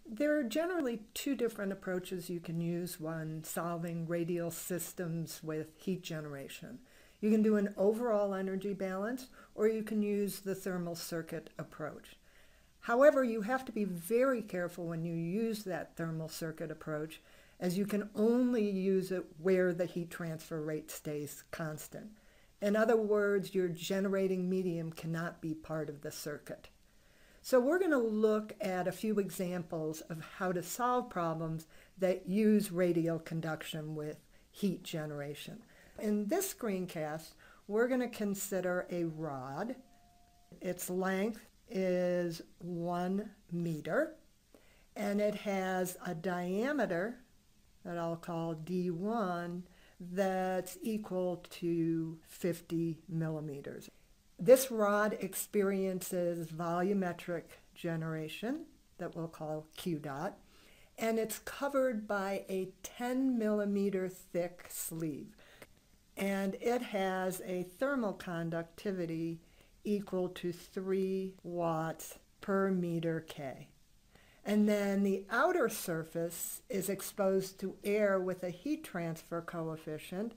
There are generally two different approaches you can use when solving radial systems with heat generation. You can do an overall energy balance, or you can use the thermal circuit approach. However, you have to be very careful when you use that thermal circuit approach, as you can only use it where the heat transfer rate stays constant. In other words, your generating medium cannot be part of the circuit. So we're going to look at a few examples of how to solve problems that use radial conduction with heat generation. In this screencast, we're going to consider a rod. Its length is 1 meter, and it has a diameter that I'll call D1 that's equal to 50 millimeters. This rod experiences volumetric generation that we'll call Q dot, and it's covered by a 10 millimeter thick sleeve, and it has a thermal conductivity equal to 3 watts per meter K. And then the outer surface is exposed to air with a heat transfer coefficient,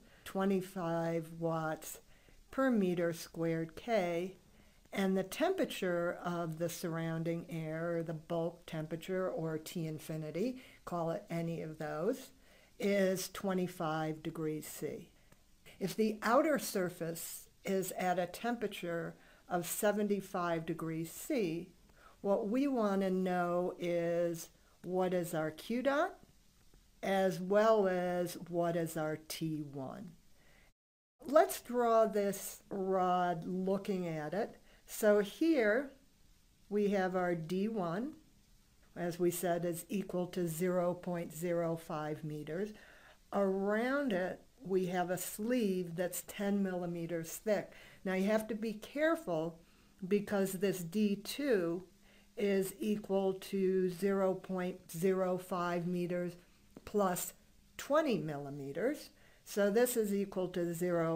25 watts per meter squared K, and the temperature of the surrounding air, or the bulk temperature, or T infinity, call it any of those, is 25 degrees C. If the outer surface is at a temperature of 75 degrees C, what we want to know is what is our Q dot, as well as what is our T1. Let's draw this rod looking at it. So here we have our D1, as we said, is equal to 0.05 meters. Around it, we have a sleeve that's 10 millimeters thick. Now you have to be careful because this D2 is equal to 0.05 meters plus 20 millimeters. So this is equal to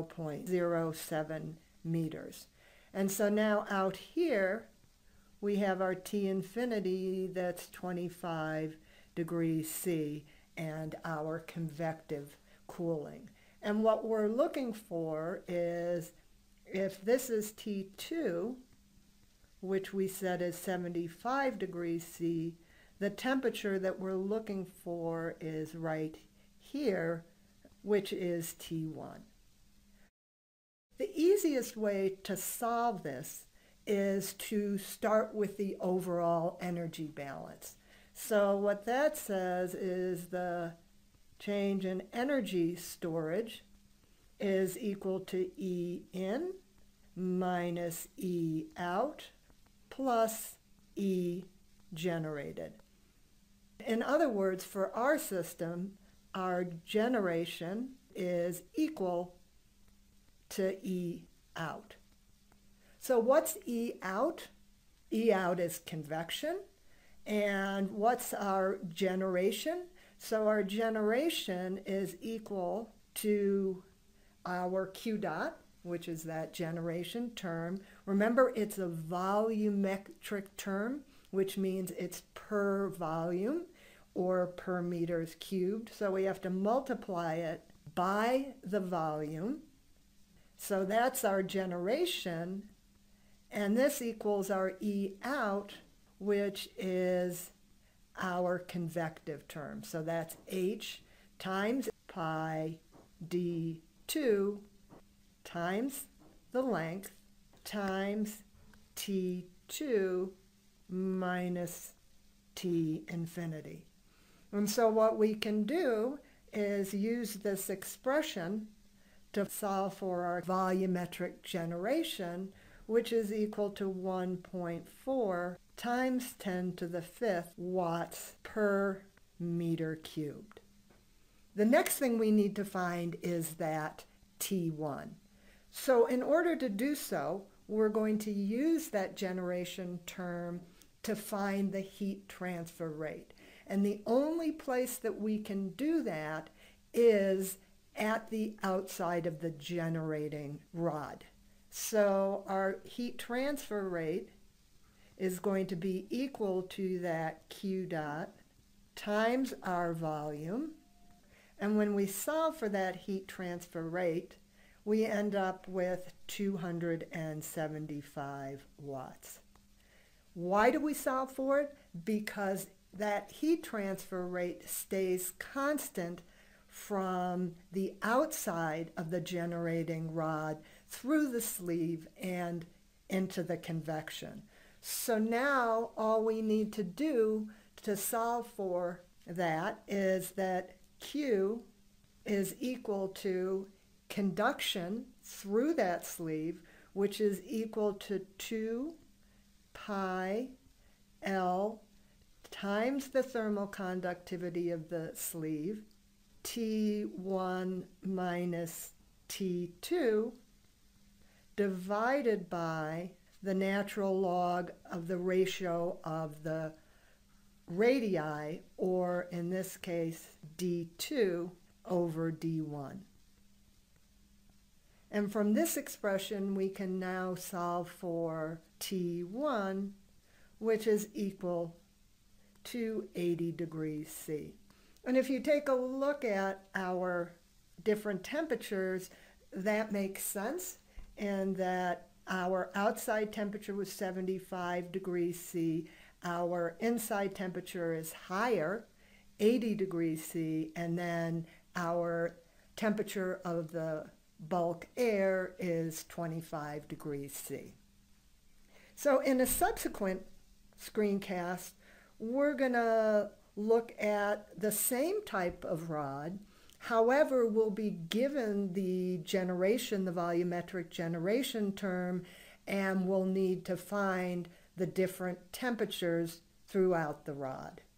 0.07 meters. And so now out here, we have our T infinity that's 25 degrees C and our convective cooling. And what we're looking for is, if this is T2, which we said is 75 degrees C, the temperature that we're looking for is right here, which is T1. The easiest way to solve this is to start with the overall energy balance. So what that says is the change in energy storage is equal to E in minus E out plus E generated. In other words, for our system, our generation is equal to E out. So what's E out? E out is convection. And what's our generation? So our generation is equal to our Q dot, which is that generation term. Remember, it's a volumetric term, which means it's per volume or per meters cubed. So we have to multiply it by the volume. So that's our generation. And this equals our E out, which is our convective term. So that's H times pi D2 times the length times T2 minus T infinity. And so what we can do is use this expression to solve for our volumetric generation, which is equal to 1.4 times 10 to the 5th watts per meter cubed. The next thing we need to find is that T1. So in order to do so, we're going to use that generation term to find the heat transfer rate. And the only place that we can do that is at the outside of the generating rod. So our heat transfer rate is going to be equal to that Q dot times our volume. And when we solve for that heat transfer rate, we end up with 275 watts. Why do we solve for it? Because that heat transfer rate stays constant from the outside of the generating rod through the sleeve and into the convection. So now all we need to do to solve for that is that Q is equal to conduction through that sleeve, which is equal to 2 pi L times the thermal conductivity of the sleeve, T1 minus T2, divided by the natural log of the ratio of the radii, or in this case, D2 over D1. And from this expression, we can now solve for T1, which is equal to 80 degrees C. And if you take a look at our different temperatures, that makes sense in that our outside temperature was 75 degrees C, our inside temperature is higher, 80 degrees C, and then our temperature of the bulk air is 25 degrees C. So in a subsequent screencast, we're going to look at the same type of rod. However, we'll be given the generation, the volumetric generation term, and we'll need to find the different temperatures throughout the rod.